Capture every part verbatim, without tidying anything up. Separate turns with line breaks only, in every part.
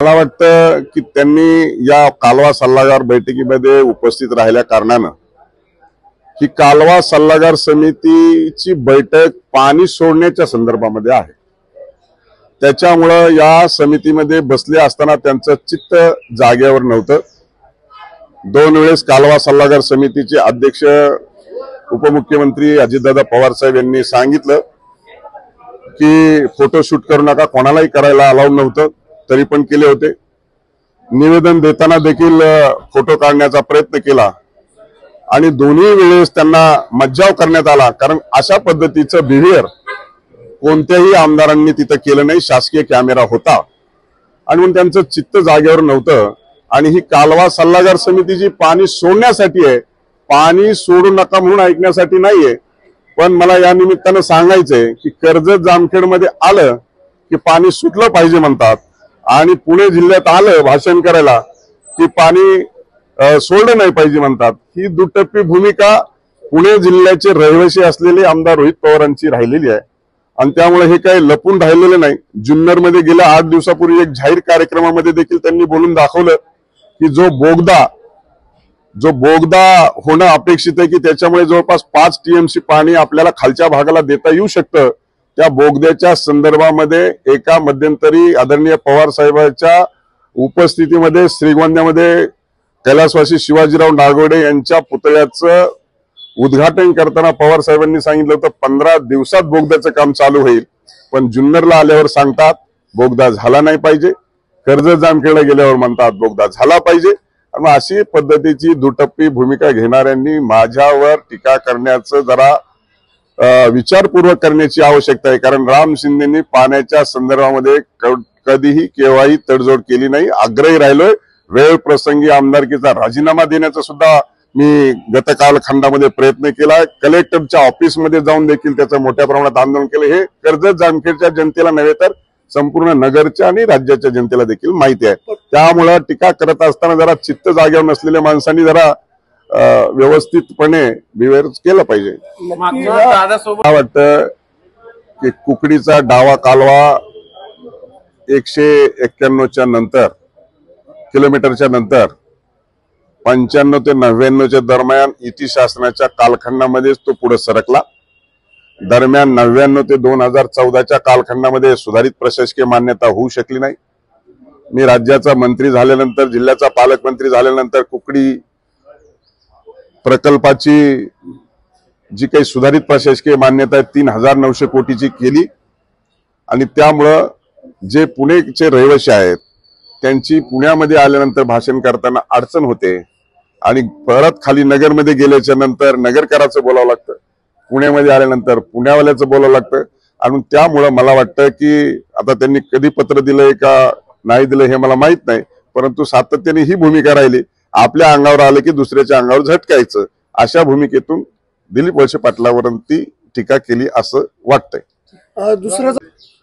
मला वाटतं की त्यांनी या कालवा सल्लागार बैठकीमध्ये उपस्थित राहिल्या कारणानं ही कालवा सल्लागार समितीची बैठक पाणी सोडण्याच्या संदर्भामध्ये आहे। त्याच्यामुळं या समितीमध्ये बसले असताना त्यांचं चित्त जागेवर नव्हतं। दोन वेळेस कालवा सल्लागार समितीचे अध्यक्ष उपमुख्यमंत्री अजितदादा पवार साहेब यांनी सांगितलं की फोटोशूट करू नका, कोणालाही करायला अलाउड नव्हतं, तरी पण केले होते। निवेदन देताना देखील फोटो काढण्याचा प्रयत्न केला आणि दोन्ही वेळेस त्यांना मज्जाव करण्यात आला, कारण अशा पद्धतीचं बिहेवियर कोणत्याही आमदारांनी तिथं केलं नाही। शासकीय कॅमेरा होता आणि म्हणून त्यांचं चित्त जागेवर नव्हतं। आणि ही कालवा सल्लागार समिती जी पाणी सोडण्यासाठी आहे, पाणी सोडू नका म्हणून ऐकण्यासाठी नाहीये। पण मला या निमित्तानं सांगायचंय की कर्जत जामखेडमध्ये आलं की पाणी सुटलं पाहिजे म्हणतात आणि पुणे जिल्ह्यात आलं भाषण करायला की पाणी सोडलं नाही पाहिजे म्हणतात। ही दुटप्पी भूमिका पुणे जिल्ह्याचे रहिवासी असलेले आमदार रोहित पवारांची राहिलेली आहे आणि त्यामुळे हे काही लपून राहिलेलं नाही। जुन्नरमध्ये गेल्या आठ दिवसापूर्वी एक जाहीर कार्यक्रमामध्ये देखील त्यांनी बोलून दाखवलं की जो बोगदा जो बोगदा होणं अपेक्षित आहे की त्याच्यामुळे जवळपास पाच टीएमसी पाणी आपल्याला खालच्या भागाला देता येऊ शकतं, त्या बोगद्याच्या संदर्भामध्ये एका मध्यंतरी आदरणीय पवार साहेबांच्या उपस्थितीमध्ये श्रीगोंद्यामध्ये कैलासवासी शिवाजीराव नागवडे यांच्या पुतळ्याचं उद्घाटन करताना पवार साहेबांनी सांगितलं होतं पंधरा दिवसात बोगद्याचं काम चालू होईल। पण जुन्नरला आल्यावर सांगतात बोगदा झाला नाही पाहिजे, कर्जत जामखेडला गेल्यावर म्हणतात बोगदा झाला पाहिजे। आणि अशी पद्धतीची दुटप्पी भूमिका घेणाऱ्यांनी माझ्यावर टीका करण्याचं जरा विचारपूर्वक करण्याची आवश्यकता आहे, कारण राम शिंदेंनी पाण्याच्या संदर्भामध्ये कधीही केव्हाही तडजोड केली नाही। आग्रही राहिलोय, वेळ प्रसंगी आमदारकीचा राजीनामा देण्याचा सुद्धा मी गत कालखंडामध्ये प्रयत्न केला। कलेक्टरच्या ऑफिसमध्ये जाऊन देखील त्याचं मोठ्या प्रमाणात आंदोलन केलं। हे कर्जत जामखेडच्या जनतेला नव्हे तर संपूर्ण नगरच्या आणि राज्याच्या जनतेला देखील माहिती आहे। त्यामुळे टीका करत असताना जरा चित्त जागेवर नसलेल्या माणसांनी जरा व्यवस्थितपणे बिहेवियर केलं पाहिजे। मला वाटतं की कुकडीचा डावा कालवा एकशे एक्क्याण्णवच्या नंतर किलोमीटरच्या नंतर पंच्याण्णव ते नव्याण्णवच्या दरम्यान इति शासनाच्या कालखंडामध्येच तो पुढे सरकला। दरम्यान नव्याण्णव ते दोन हजार चौदाच्या कालखंडामध्ये सुधारित प्रशासकीय मान्यता होऊ शकली नाही। मी राज्याचा मंत्री झाल्यानंतर, जिल्ह्याचा पालकमंत्री झाल्यानंतर कुकडी प्रकल्पाची जी काही सुधारित प्रशासकीय मान्यता आहे तीन हजार नऊशे कोटीची केली आणि त्यामुळं जे पुणेचे रहिवासी आहेत त्यांची पुण्यामध्ये आल्यानंतर भाषण करताना अडचण होते आणि परत खाली नगरमध्ये गेल्याच्या नंतर नगरकराचं बोलावं लागतं, पुण्यामध्ये आल्यानंतर पुण्यावाल्याचं बोलावं लागतं। आणि त्यामुळं मला वाटतं की आता त्यांनी कधी पत्र दिलंय का नाही दिलं हे मला माहित नाही, परंतु सातत्याने ही भूमिका राहिली, आपल्या अंगावर आलं की दुसऱ्याच्या अंगावर झटकायचं, अशा भूमिकेतून दिलीप वळसे पाटलावरती टीका केली असं वाटतंय।
दुसरं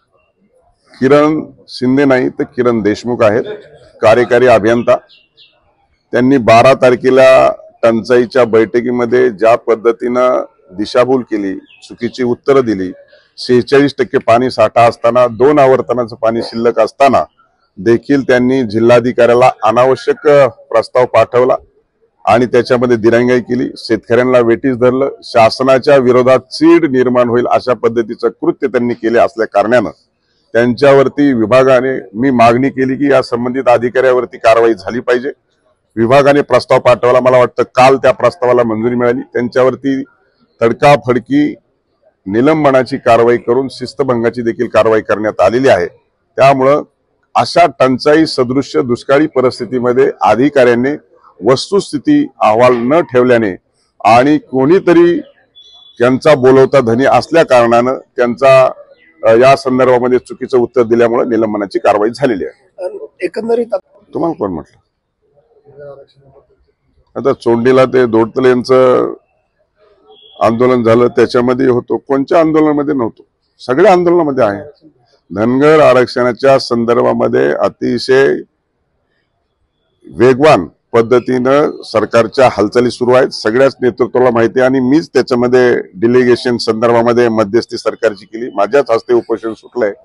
किरण शिंदे नाही तर किरण देशमुख आहेत, कार्यकारी अभियंता। त्यांनी बारा तारखेला टंचाईच्या बैठकीमध्ये ज्या पद्धतीनं दिशाभूल केली, चुकीची उत्तरं दिली, शेहेचाळीस टक्के पाणी साठा असताना दोन आवर्तनाचं पाणी शिल्लक असताना देखील त्यांनी जिल्हाधिकाऱ्याला अनावश्यक प्रस्ताव पाठवला आणि त्याच्यामध्ये दिरंगाई केली, शेतकऱ्यांना वेठीस धरलं, शासनाच्या विरोधात चीड निर्माण होईल अशा पद्धतीचं कृत्य त्यांनी केले असल्या कारणानं त्यांच्यावरती विभागाने मी मागणी केली की या संबंधित अधिकाऱ्यावरती कारवाई झाली पाहिजे। विभागाने प्रस्ताव पाठवला, मला वाटतं काल त्या प्रस्तावाला मंजुरी मिळाली। त्यांच्यावरती तडकाफडकी निलंबनाची कारवाई करून शिस्तभंगाची देखील कारवाई करण्यात आलेली आहे। त्यामुळं अशा टंचाई सदृश्य दुष्काळी परिस्थितीमध्ये अधिकाऱ्यांनी वस्तुस्थिती अहवाल न ठेवल्याने आणि कोणीतरी त्यांचा बोलवता धनी असल्या कारणानं त्यांचा या संदर्भामध्ये चुकीचं उत्तर दिल्यामुळे निलंबनाची कारवाई झालेली आहे।
एकंदरीत
तुम्हाला कोण म्हटलं? आता चोंडीला ते दोडतले यांचं आंदोलन झालं त्याच्यामध्ये होतो, कोणत्या आंदोलनामध्ये नव्हतो, सगळ्या आंदोलनामध्ये आहे। धनगर आरक्षणाच्या संदर्भामध्ये अतिशय वेगवान पद्धतीनं सरकारच्या हालचाली सुरू आहेत, सगळ्याच नेतृत्वाला माहिती आहे आणि मीच त्याच्यामध्ये डिलिगेशन संदर्भामध्ये मध्यस्थी सरकारची केली, माझ्याच हस्ते उपोषण सुटलंय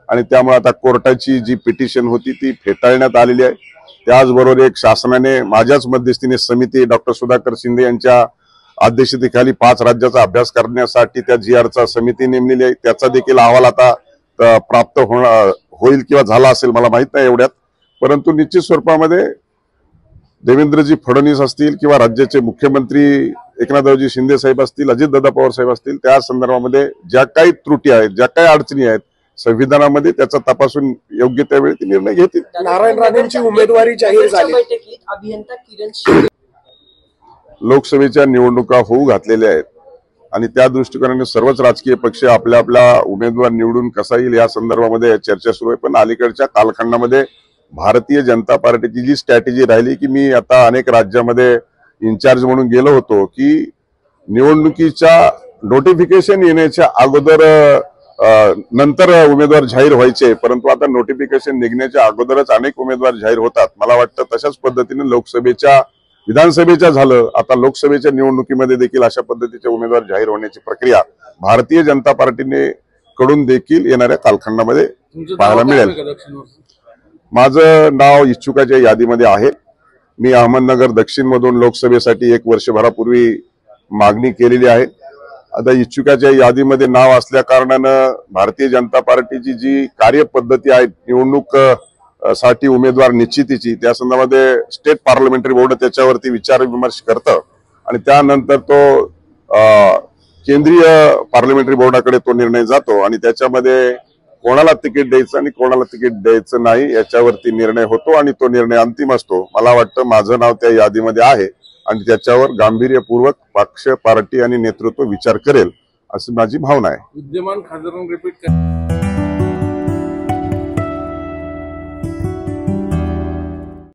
आणि त्यामुळे आता कोर्टाची जी पिटिशन होती ती फेटाळण्यात आलेली आहे। त्याचबरोबर एक शासनाने माझ्याच मध्यस्थीने समिती डॉक्टर सुधाकर शिंदे यांच्या अध्यक्षतेखाली पाच राज्याचा अभ्यास करण्यासाठी त्या जी आरचा समिती नेमलेली आहे। त्याचा देखील अहवाल आता प्राप्त होणार होईल किंवा झाला असेल मला माहित नाही एवढ्यात, परंतु निश्चित स्वरूपामध्ये देवेंद्रजी फडणवीस असतील किंवा राज्याचे मुख्यमंत्री एकनाथरावजी शिंदे साहेब असतील, अजितदादा पवार साहेब असतील, त्या संदर्भामध्ये ज्या काही त्रुटी आहेत, ज्या काही अडचणी आहेत संविधानामध्ये, त्याचा तपासून योग्य त्यावेळी ते निर्णय घेतील।
नारायण राणेंची उमेदवारी जाहीर झाली।
अभियंता किरण शिंदे
लोकसभेच्या निवडणुका होऊ घातलेल्या आहेत आणि त्या दृष्टिकोनाने सर्वच राजकीय पक्ष आपल्या आपल्या उमेदवार निवडून कसा येईल या संदर्भामध्ये चर्चा सुरू आहे। पण अलीकडच्या कालखंडामध्ये भारतीय जनता पार्टीची जी स्ट्रॅटेजी राहिली की मी आता अनेक राज्यामध्ये इन्चार्ज म्हणून गेलो होतो की निवडणुकीच्या नोटिफिकेशन येण्याच्या अगोदर नंतर उमेदवार जाहीर व्हायचे, परंतु आता नोटिफिकेशन निघण्याच्या अगोदरच अनेक उमेदवार जाहीर होतात। मला वाटतं तशाच पद्धतीने लोकसभेच्या विधानसभेच्या झालं, आता लोकसभेच्या निवडणुकीमध्ये देखील अशा पद्धतीचे उमेदवार जाहीर होण्याची प्रक्रिया भारतीय जनता पार्टीने कडून देखील येणाऱ्या कालखंडामध्ये पाहायला मिळेल। माझं नाव इच्छुकाच्या यादीमध्ये आहे। मी अहमदनगर दक्षिण मधून लोकसभेसाठी एक वर्षभरापूर्वी मागणी केलेली आहे। आता इच्छुकाच्या यादीमध्ये नाव असल्या कारणानं भारतीय जनता पार्टीची जी कार्यपद्धती आहे निवडणूक साठी उमेदवार निश्चितीची, त्या संदर्भामध्ये स्टेट पार्लमेंटरी बोर्ड त्याच्यावरती विचार विमर्श करतं आणि त्यानंतर तो केंद्रीय पार्लमेंटरी बोर्डाकडे तो निर्णय जातो आणि त्याच्यामध्ये कोणाला तिकीट द्यायचं आणि कोणाला तिकीट द्यायचं नाही याच्यावरती निर्णय होतो आणि तो निर्णय अंतिम असतो। मला वाटतं माझं नाव त्या यादीमध्ये आहे आणि त्याच्यावर गांभीर्यपूर्वक पक्ष, पार्टी आणि नेतृत्व विचार करेल अशी माझी भावना आहे।
विद्यमान खासदारांना रिपीट